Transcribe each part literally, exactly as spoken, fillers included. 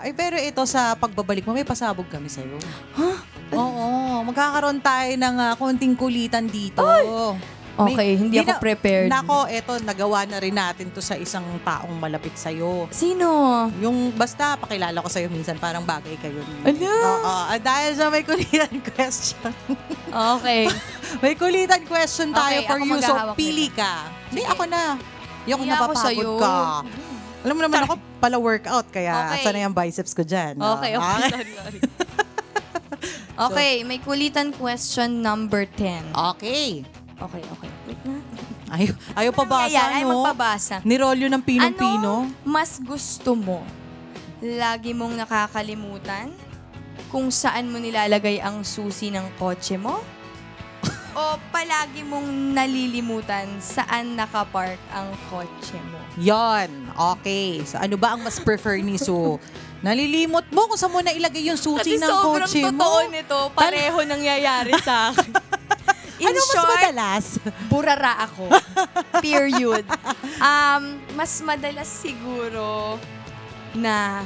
Ay, pero ito sa pagbabalik mo, may pasabog kami sa'yo. Huh? Oo, magkakaroon tayo ng uh, konting kulitan dito. Ay! Okay, may, hindi ako na, prepared. Nako, eto, nagawa na rin natin to sa isang taong malapit sa'yo. Sino? Yung basta, pakilala ko sa'yo minsan, parang bagay kayo. Ano? Oo, uh, dahil sa may kulitan question. Okay. May kulitan question tayo okay, for you, so pili nito. ka. Hindi, ako na. Hindi ako Hindi napapagod ka. Alam mo naman ako, pala workout, kaya okay. sana yung biceps ko dyan. Okay, okay. okay. Okay, may kulitan question number ten. Okay. Okay, okay. Wait na. Ayaw, ayaw pabasa, Ayan, ay no? magpabasa. Nirolyo ng pinong-pino. Ano mas gusto mo? Lagi mong nakakalimutan kung saan mo nilalagay ang susi ng kotse mo? O palagi mong nalilimutan saan nakapark ang kotse mo? Yon. Okay. So, ano ba ang mas prefer ni Sue? Nalilimot mo kung saan mo na ilagay yung susi Kasi ng kotse mo? Kasi sobrang totoo nito. Pareho nangyayari sa akin. In ano mas short, madalas? Burara ako. Period. Um, mas madalas siguro na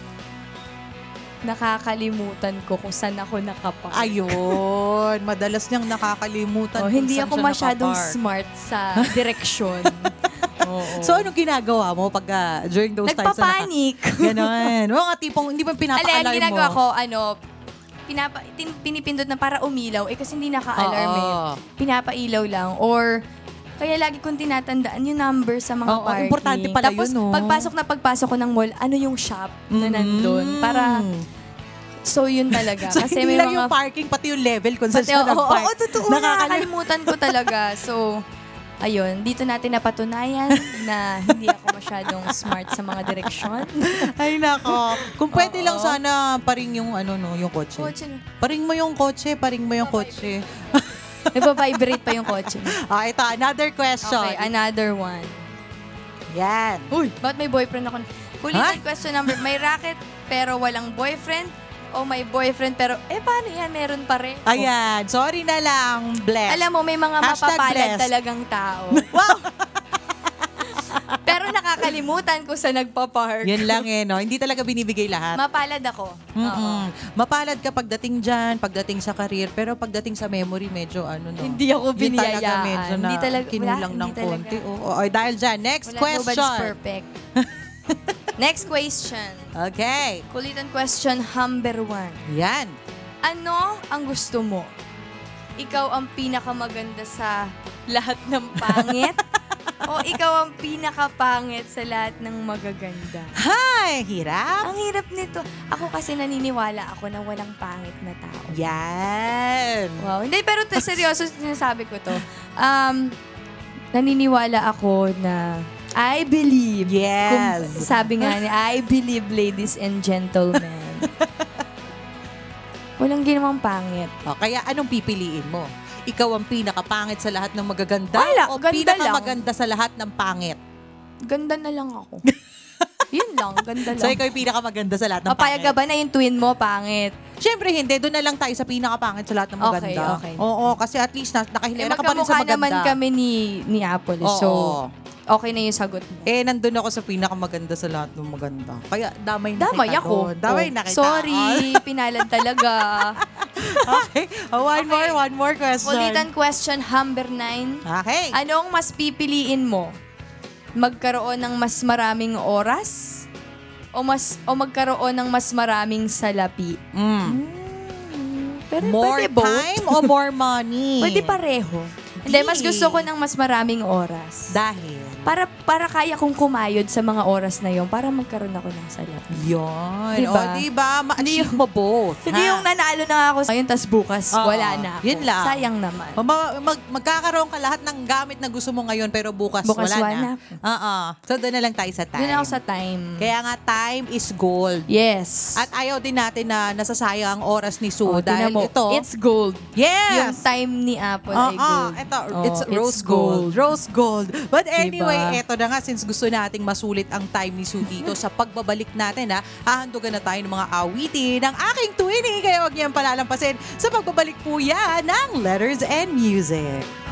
nakakalimutan ko kung saan ako nakapark. Ayun. Madalas niyang nakakalimutan Oh, kung hindi saan ako siya masyadong nakapark. smart sa direksyon. Oo. So, anong ginagawa mo pag uh, during those times na Nagpapanik. naka... Ganon. Mga tipong, hindi ba pinapa-alarm mo? Alay, ginagawa ko, ano, pinapa, tin, pinipindot na para umilaw. Eh, kasi hindi naka-alarm eh. Pinapailaw lang. Or, kaya lagi kong tinatandaan yung number sa mga Oo, parking. importante pala Tapos, yun, no? pagpasok na pagpasok ko ng mall, ano yung shop na Mm. nandun? Para, so yun talaga. So, Kasi hindi may lang mga... yung parking, pati yung level kung saan Pati, siya oo, nag-park. oo, totoo. Nakakalimutan ko talaga. So, ayun, dito natin napatunayan na hindi ako masyadong smart sa mga direksyon. Ay, nako. Kung pwede Oo. lang sana paring yung ano no, yung kotse. Kotse na. Paring mo yung kotse, paring mo yung kotse. Nagpa-vibrate pa yung kotse mo. Ah, ito, another question. Okay, another one. Yan. Uy, ba't may boyfriend ako? Kulitan question number, may racket pero walang boyfriend o may boyfriend pero, eh paano yan? Meron pa rin. Ayan, sorry na lang, bless. Alam mo, may mga Hashtag mapapalad blessed. talagang tao. Wow! Pero nakakalimutan ko sa nagpa-park. Yan lang eh, no? Hindi talaga binibigay lahat. Mapalad ako. Oo. Mm-mm. Mapalad ka pagdating dyan, pagdating sa career, pero pagdating sa memory, medyo ano, no? Hindi ako Yun talaga biniyayaan. medyo na Hindi talaga- kinulang wala, ng hindi talaga. konti. Oo, oh, dahil dyan, next Wala, question. nobody's perfect. Next question. Okay. Kulitan question number one. Yan. Ano ang gusto mo? Ikaw ang pinakamaganda sa lahat ng pangit? o ikaw ang pinakapangit sa lahat ng magaganda? Hi! Hirap. Ang hirap nito. Ako kasi naniniwala ako na walang pangit na tao. Yan. Wow. Hindi, pero to, seryoso sinasabi ko to. Um, naniniwala ako na I believe. Yes. Kung, sabi nga niya, I believe, ladies and gentlemen. Walang ginawang pangit. O, kaya anong pipiliin mo? Ikaw ang pinakapangit sa lahat ng magaganda Wala, o ganda pinakamaganda sa lahat ng pangit? Ganda na lang ako. Yun lang, ganda lang. So, ikaw yung pinakamaganda sa lahat ng Papayag pangit? ka ba na yung twin mo, pangit? Siyempre hindi. Doon na lang tayo sa pinakapangit sa lahat ng maganda. Okay, okay. Oo, kasi at least na, nakahilera Eh, ka pa rin sa magkamukha maganda. naman kami ni, ni Apple. Oo. So, okay na yung sagot mo. Eh, nandun ako sa pinakamaganda sa lahat ng maganda. Kaya damay na Damay kita ako. doon. Damay Oh, na kita. Sorry, pinalad talaga. Okay. Oh, one Okay. more, one more question. Kulitan question number nine. Okay. Anong mas pipiliin mo? Magkaroon ng mas maraming oras? O mas o magkaroon ng mas maraming salapi? Mm. Hmm, pero More pwede both. time o more money? Pwede pareho. Hindi, mas gusto ko ng mas maraming oras. Dahil? Para para kaya kong kumayod sa mga oras na yon para magkaroon ako ng salapi. Yun. Diba? O, diba? Ma-achieve mo both. Hindi ha? yung nanalo na ako ngayon, tas bukas, Oo, wala na ako. yun lang. Sayang naman. O, ma- mag- magkakaroon ka lahat ng gamit na gusto mo ngayon pero bukas, Bukas wala, wala na. Oo. So, doon na lang tayo sa time. Doon ako sa time. Kaya nga, time is gold. Yes. At ayaw din natin na nasasayang ang oras ni Sue Oh, dahil tingnan mo, ito, it's gold. Yung yes! time ni Apple Oo, ay gold. ito, Oh, it's, it's rose gold. gold. Rose gold. But anyway, Diba? eto na nga, since gusto nating masulit ang time ni Sue dito sa pagbabalik natin, ha, hahandugan na tayo ng mga awitin ng aking twinning, kaya huwag niyang palalampasin sa pagbabalik po yan ng Letters and Music.